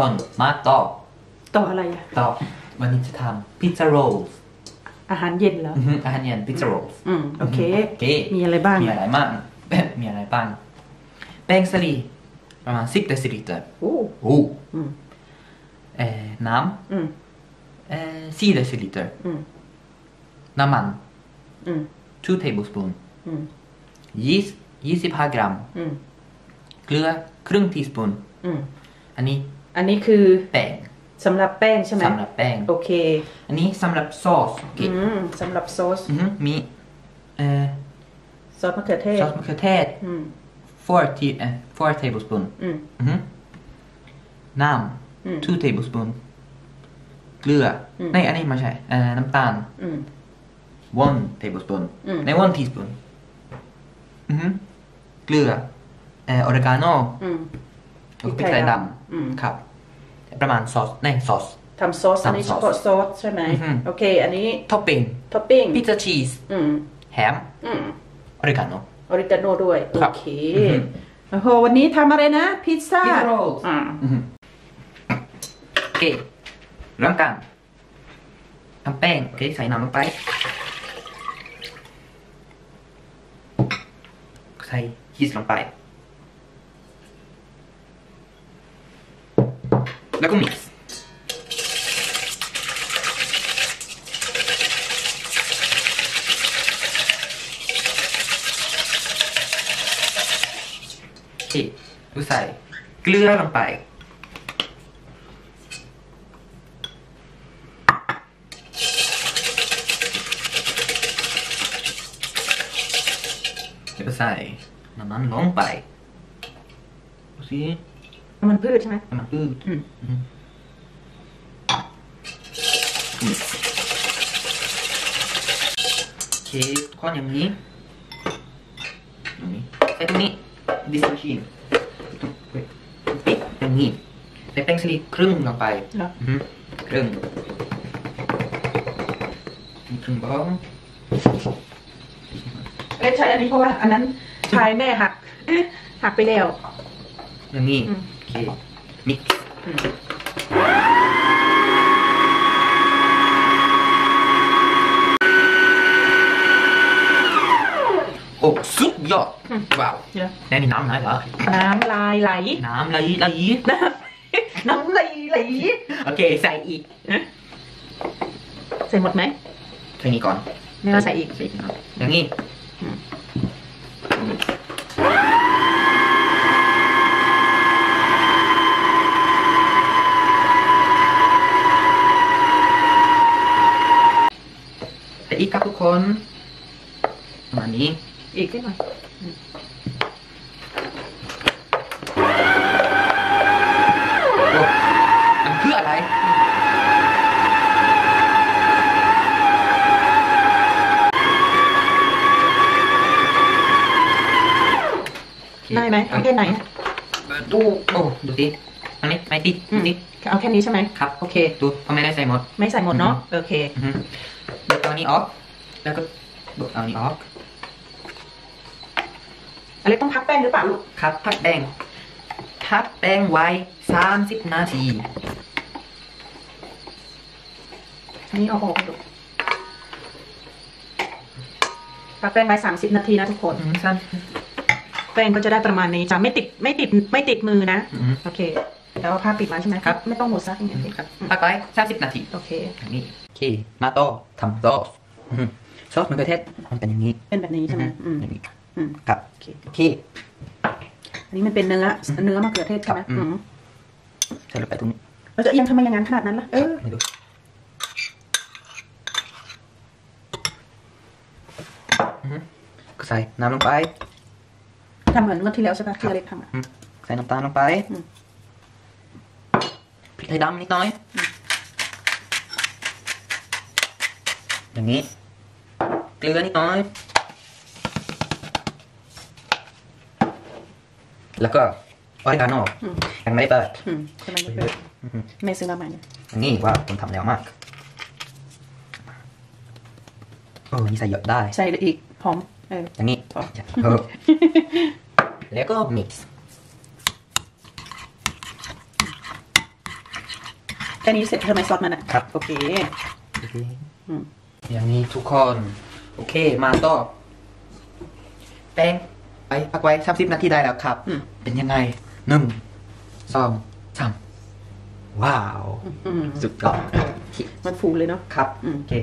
คนมาต่ออะไรอ่ะต่อวันนี้จะทำพิซซ่าโรลอาหารเย็นเหรออาหารเย็นพิซซ่าโรลโอเคมีอะไรบ้างมีอะไรบ้างแป้งสาลีประมาณ10 deciliter โอ้น้ำ4 deciliter น้ำมัน2 tablespoon 25 กรัมเกลือครึ่งทีสปูนอันนี้คือแป้งสำหรับแป้งใช่ไหมสำหรับแป้งโอเคอันนี้สำหรับซอสสำหรับซอสมีซอสมะเขือเทศ 4 tablespoon น้ำ2 tablespoon เกลือในอันนี้ไม่ใช่น้ำตาล1 tablespoon ใน1 teaspoon เกลือออริกาโน่พริกไทยดำครับประมาณซอสทำซอสอันนี้เฉพาะซอสใช่ไหมโอเคอันนี้ท็อปปิ้งพิซซ่าชีสแฮมออริกาโน่ด้วยโอเคโอ้โหวันนี้ทำอะไรนะพิซซ่าโรลโอเคเริ่มกันทำแป้งโอเคใส่น้ำลงไปใส่ชีสลงไปแล้วก็มิกซ์ดูใส่เกลือลงไปดูใส่น้ำมันลงไปดูสิน้ำมันพืชใช่ไหมน้ำมันพืชโอเคข้ออย่างนี้ใส่ตรงนี้ดิสชีนปิดอย่างนี้ใส่แป้งสาลีครึ่งลงไปครึ่งบ้องใช้อันนี้เพราะว่าอันนั้นชายแม่หักไปแล้วอย่างนี้โอเคมิกซ์โอ้สุดยอดว้าวแล้วนี่น้ำไหลเหรอน้ำลายไหลน้ำไหลโอเคใส่อีกใส่หมดไหมใส่นี้ก่อนไม่ว่าใส่อีกอย่างนี้แต่อีกครับทุกคนประมาณนี้อีกนิดหน่อยมันคืออะไรได้ไหมเอาแค่ไหนดูสิอันนี้ไม่ติดเอาแค่นี้ใช่ไหมครับโอเคดูทำไมได้ใส่หมดไม่ใส่หมดเนาะโอเคดูเอานี้ออกแล้วก็ดูเอานี้ออกอะไรต้องพักแป้งหรือเปล่าลูกครับพักแป้งไว้30 นาทีอันนี้เอาออกลูกพักแป้งไว้30 นาทีนะทุกคนแป้งก็จะได้ประมาณนี้จะไม่ติดมือนะโอเคแล้วเอาผ้าปิดมาใช่ไหมครับไม่ต้องหมดซักอย่างนี้ครับพักไว้30 นาทีโอเคอย่างนี้โอเคมาต่อทำซอสมะเขือเทศมันเป็นอย่างนี้เป็นแบบนี้ใช่ไหมอย่างนี้ครับโอเคอันนี้มันเป็นเนื้อมะเขือเทศใช่ไหมใส่ลงไปตรงนี้เราจะยังทำไมอย่างนั้นขนาดนั้นล่ะดูก็ใส่น้ำลงไปทำเหมือนเมื่อที่แล้วใช่ไหมที่อเล็กทำใส่น้ำตาลลงไปพริกไทยดำนิดหน่อยอย่างนี้เกลือนิดหน่อยแล้วก็ออริกาโน่ยังไม่ได้เปิดไม่ซื้อมาใหม่นี่ว่าผมทำแล้วมากนี่ใส่เยอะได้ใส่อีกหอมอย่างนี้แล้วก็มิกซ์แค่นี้เสร็จทำไมซอสมันอ่ะครับโอเคอย่างนี้ทุกคนโอเคมาต่อแป้งไปพักไว้30 นาทีได้แล้วครับเป็นยังไง1 2 3ว้าวสุดยอดมันฟูเลยเนาะครับโอเค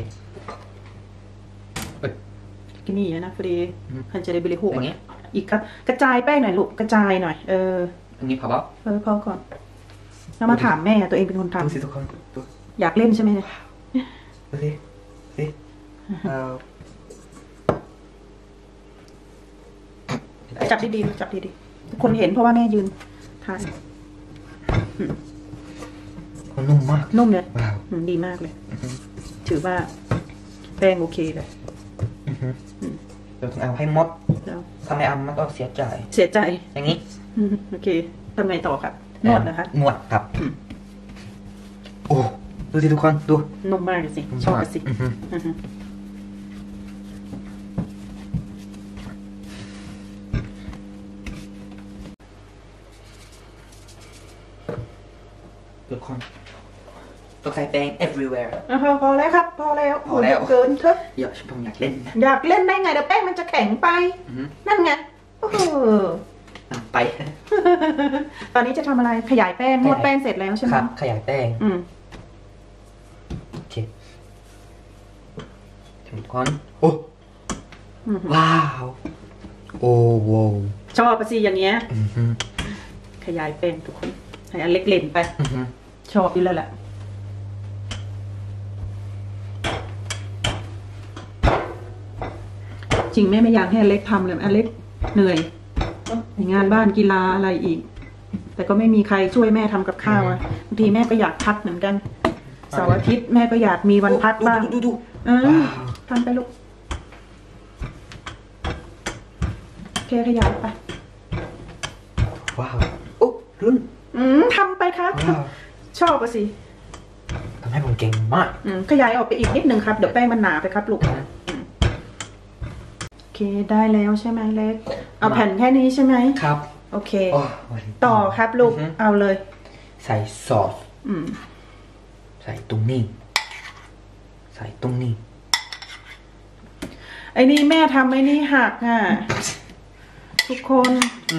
กินนี่นะพอดีพันจะได้บริโภคอย่างเงี้ยอีกครับกระจายแป้งหน่อยลูกกระจายหน่อยอันนี้พอปะพอก่อนแล้วมาถามแม่ตัวเองเป็นคนทำดูสิทุกคนอยากเล่นใช่ไหมเนี่ยดูสิจับดีๆจับดีๆทุกคนเห็นเพราะว่าแม่ยืนทานนุ่มมากนุ่มเลยดีมากเลยถือว่าแป้งโอเคเลยเดี๋ยวต้องเอาให้หมดทำไมเอามันก็เสียใจอย่างนี้โอเคทำไงต่อครับนวดนะคะนวดครับโอ้ดูสิทุกคนดูนุ่มมากเลยสิชอบสิทุกคนต้องใส่แป้ง everywhere พอแล้วครับพอแล้วเกินเถอะอยากผมอยากเล่นได้ไงเดี๋ยวแป้งมันจะแข็งไปนั่นไงไปตอนนี้จะทำอะไรขยายแป้งนวดแป้งเสร็จแล้วใช่ไหมครับขยายแป้งโอเคทุกคนโอ้ว้าวโอ้โหชอบปะสิอย่างเงี้ยขยายแป้งทุกคนให้อันเล็กเล่นไปชอบอยู่แล้วแหละจริงแม่ไม่อยากให้อันเล็กทำเลยอันเล็กเหนื่อยงานบ้านกีฬาอะไรอีกแต่ก็ไม่มีใครช่วยแม่ทำกับข้าวอ่ะบางทีแม่ก็อยากพักเหมือนกันเสาร์อาทิตย์แม่ก็อยากมีวันพักบ้างดูทำไปลูกโอเคขยายไปว้าวโอ้รุ่นทำไปครับชอบปะสิทำให้ผมเก่งมากขยายออกไปอีกนิดนึงครับเดี๋ยวแป้งมันหนาไปครับลูกโอเคได้แล้วใช่ไหมเล็กเอาแผ่นแค่นี้ใช่ไหมครับโอเคต่อครับลูกเอาเลยใส่ซอสใส่ตรงนี้ไอ้นี่แม่ทำไอ้นี่หักอ่ะทุกคน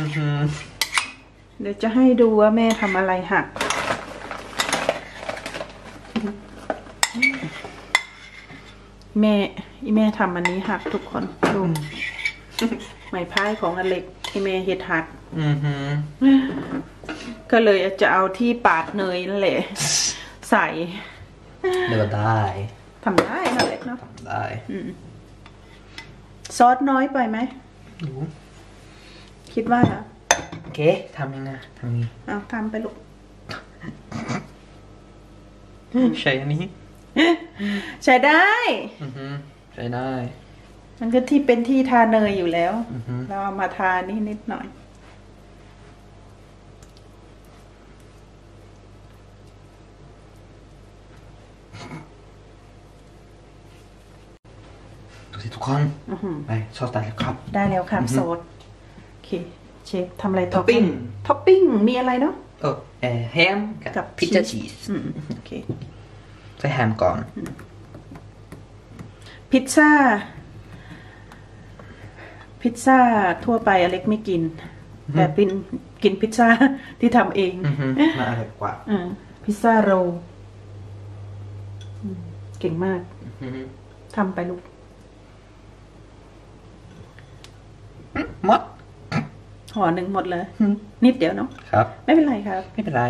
เดี๋ยวจะให้ดูว่าแม่ทำอะไรหักแม่ทำอันนี้หักทุกคนดูไม้พายของอเล็กที่แม่เฮ็ดหักก็เลยจะเอาที่ปาดเนยนั่นแหละใส่เดี๋ยวได้ทำได้นะเล็กเนาะทำได้ซอสน้อยไปไหมคิดว่าโอเคทำยังไงทำนี้เอาทำไปลูกใช่อันนี้ใช้ได้ใช้ได้มันก็ที่เป็นที่ทาเนยอยู่แล้วเราเอามาทานี่นิดหน่อยดูสิทุกคนไปซอสได้แล้วครับได้แล้วครับซอสโอเคเชฟทำอะไรท็อปปิ้งมีอะไรเนาะแฮมกับพิซซ่าชีสโอเคใส่แฮมก่อนพิซซ่าทั่วไปอเล็กไม่กินแต่กินพิซซ่าที่ทำเองน่าอร่อยกว่าพิซซ่าโรลเก่งมากทำไปลูกหมดห่อหนึ่งหมดเลยนิดเดียวเนาะครับไม่เป็นไรครับไม่เป็นไร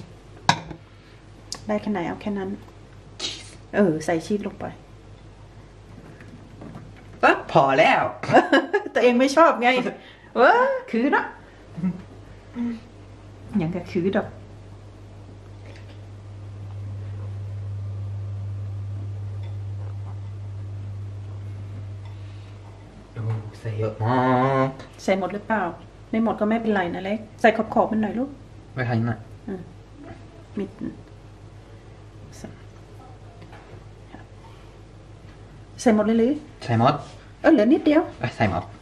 ได้แค่ไหนเอาแค่นั้นใส่ชีสลงไปพอแล้วตัวเองไม่ชอบไงคือเนาะอย่างกับคือดอกใส่เยอะมากใส่หมดหรือเปล่าไม่หมดก็ไม่เป็นไรนะเล็กใส่ขอบมันหน่อยลูกไม่ทันนะมิดใส่หมดเลยหรือใส่หมดเหลือนิดเดียวใส่หมด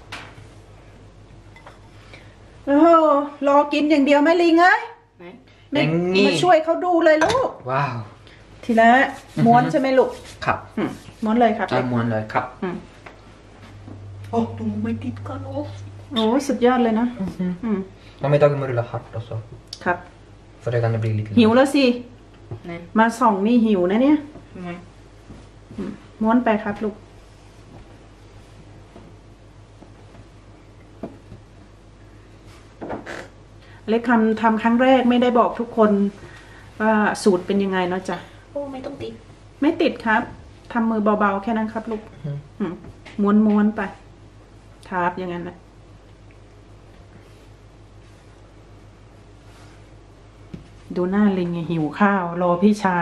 โอ้โหรอกินอย่างเดียวไหมลิงเอ้ยอย่างนี้มาช่วยเขาดูเลยลูกว้าวทีละม้วนใช่ไหมลูกครับม้วนเลยครับจานม้วนเลยครับโอ้ดูไม่ติดกันโอ้สุดยอดเลยนะ Man har tagit mulla hårt också. ครับ För det kan det bli lite หิวแล้วสิ Nej. มาส่องนี่หิวนะเนี่ย Nej. ม้วนไปครับลูกเล็กทำครั้งแรกไม่ได้บอกทุกคนว่าสูตรเป็นยังไงเนาะจ๊ะ Åh, men de titt. ไม่ติดครับทำมือเบาๆแค่นั้นครับลูกม้วนๆไปทาบอย่างนั้นนะดูหน้าลิงไงหิวข้าว รอพี่ชาย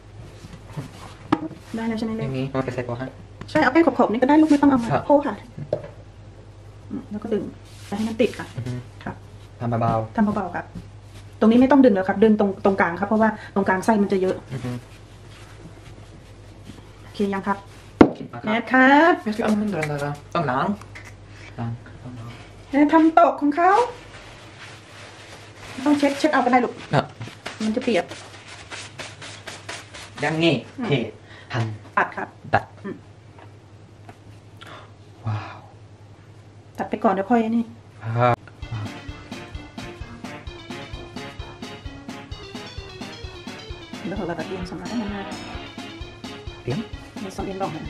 ได้แล้วใช่ไหมเล็ก Niin, man ska se på här. ใช่เอาแป้งขอบๆนี่ก็ได้ลูกไม่ต้องเอามาครับโค้ค่ะแล้วก็ดึงไปให้มันติดค่ะ ครับทำเบาทำเบาๆครับ ตรงนี้ไม่ต้องดึงแล้วครับ ดึงตรงกลางครับ เพราะว่าตรงกลางไส้มันจะเยอะ โอเคยังครับๆแนทครับ Jag ska använda den där. Sån där. Lang. แนททำตกของเขาต้องเช็ดเอาไปได้ลูก Ja. มันจะเปียกอย่างนี้โอเคหั่นตัดครับตัดว้าวตัดไปก่อนเดี๋ยวค่อยนี่ว้าวเดี๋ยวเราตัดเรียงสำหรับให้มันมาเลี้ยงในสองเรียงดอกนะ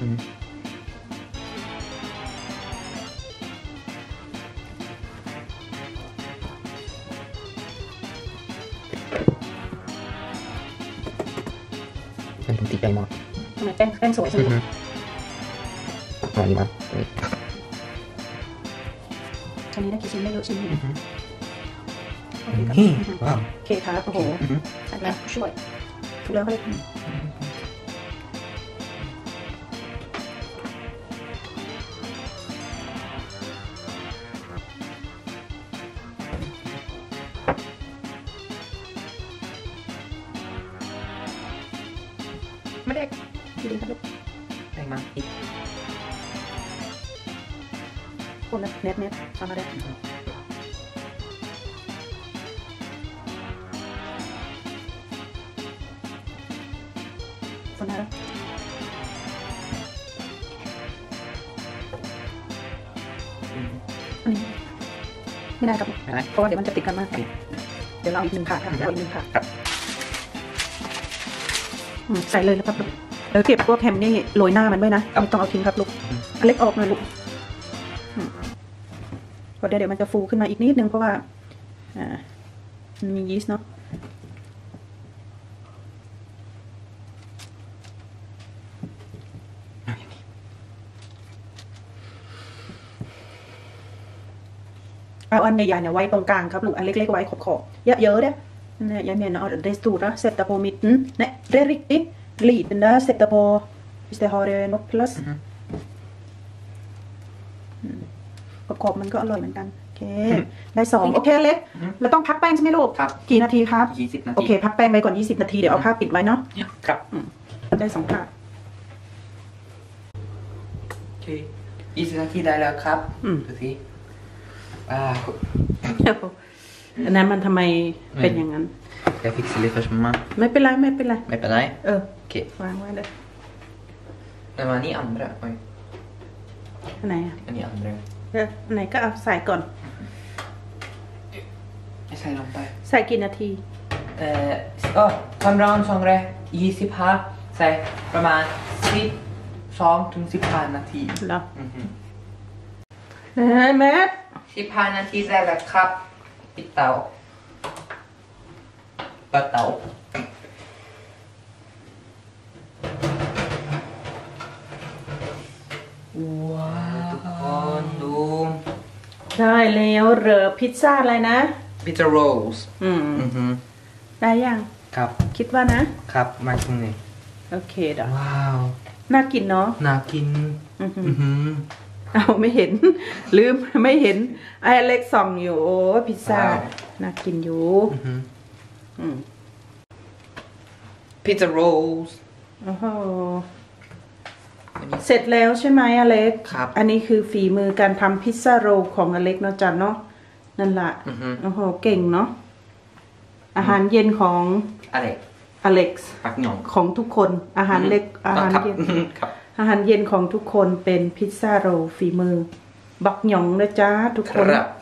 มันถึงติดใจมากทำไมแป้งสวยใช่ไหมอ๋อนี่มั้งอันนี้ได้กี่ชิ้นได้เยอะชิ้นหนึ่งโอเคครับนี่ว้าวโอเคครับโอ้โหใส่แล้วช่วยถูกแล้วก็เลยไม่ได้ดีครับลูกแรงมากอีกคนละเน็ตทำมาได้คนละอันนี้ไม่ได้ครับลูกอะไรเพราะว่าเดี๋ยวมันจะติดกันมากครับเดี๋ยวเราเอาอีกหนึ่งถาดครับเดี๋ยวเอาอีกหนึ่งถาดครับใส่เลยแล้วครับลูกแล้วเก็บพวกแฮมนี่โรยหน้ามันด้วยนะไม่ต้องเอาทิ้งครับลูกอันเล็กออกหน่อยลูกเพราะเดี๋ยวมันจะฟูขึ้นมาอีกนิดนึงเพราะว่ามันมียีสต์เนาะเอาอันใหญ่ๆเนี่ยไว้ตรงกลางครับลูกอันเล็กๆไว้ขอบๆเยอะๆเนี่ยjag menar att det stora sätta på mitten. Nej, det är riktigt. Liten där sätta på hvis det har något plats. ขอบๆมันก็อร่อยเหมือนกันโอเคได้สองโอเคเล็กเราต้องพักแป้งใช่ไหมลูกครับกี่นาทีครับ 20 นาทีโอเคพักแป้งไว้ก่อน20 นาทีเดี๋ยวเอาผ้าปิดไว้เนาะครับได้สองผ้าโอเค20 นาทีได้แล้วครับดูสิว้าวอันนั้นมันทำไมเป็นอย่างนั้น Jag fixar lite först mamma ไม่เป็นไรไม่เป็นไรไม่เป็นไร Okej วางไว้เลย Men vad är ni andra? Oj อันไหนอ่ะ är ni andra? อันไหนก็เอาใส่ก่อน Jag säger dem där ใส่กี่นาทีทำร้อน2 25ใส่ประมาณ12 ถึง 15 นาทีเหรอแม่ 15 นาทีได้แล้วครับปิดเตาเปิดเตาว้าวทุกคนดูได้แล้วเหรอพิซซ่าอะไรนะ Pizza rolls ได้ยังครับคิดว่านะครับมาตรงนี้โอเคเดี๋ยวว้าวน่ากินเนาะน่ากินเอาไม่เห็น ลืมไม่เห็นไอเล็กส่องอยู่โอ้พิซซ่าน่ากินอยู่ Pizza rolls โอ้โหเสร็จแล้วใช่ไหมอเล็กครับอันนี้คือฝีมือการทำพิซซ่าโรลของอเล็กเนาะจันเนาะนั่นแหละโอ้โหเก่งเนาะอาหารเย็นของอะไรอเล็กซ์ปักหยองของทุกคนอาหารเล็กอาหารเย็นครับอาหารเย็นของทุกคนเป็นพิซซ่าโรลฝีมือ บักหยองนะจ๊ะทุกคนครับ